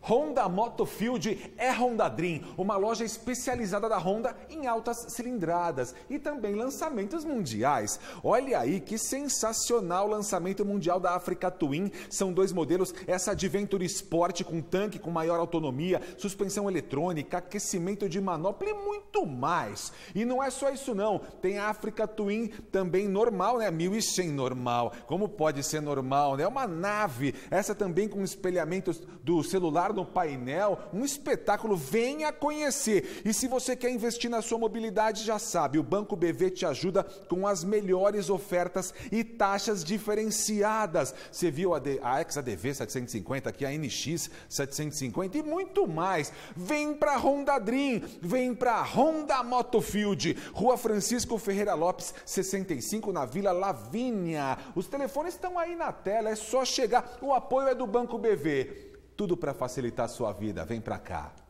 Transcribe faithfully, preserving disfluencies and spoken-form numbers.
Honda Motofield é Honda Dream, uma loja especializada da Honda em altas cilindradas e também lançamentos mundiais. Olha aí que sensacional lançamento mundial da Africa Twin. São dois modelos, essa Adventure Sport com tanque com maior autonomia, suspensão eletrônica, aquecimento de manopla e muito mais. E não é só isso não, tem a Africa Twin também normal, né? mil e cem normal. Como pode ser normal, né? É uma nave, essa também com espelhamentos do celular no painel, um espetáculo, venha conhecer. E se você quer investir na sua mobilidade, já sabe, o Banco B V te ajuda com as melhores ofertas e taxas diferenciadas. Você viu a, D, a X A D V setecentos e cinquenta aqui, a N X setecentos e cinquenta e muito mais. Vem para Honda Dream, vem para Honda Motofield, Rua Francisco Ferreira Lopes, sessenta e cinco, na Vila Lavínia. Os telefones estão aí na tela, é só chegar. O apoio é do Banco B V. Tudo para facilitar a sua vida. Vem para cá.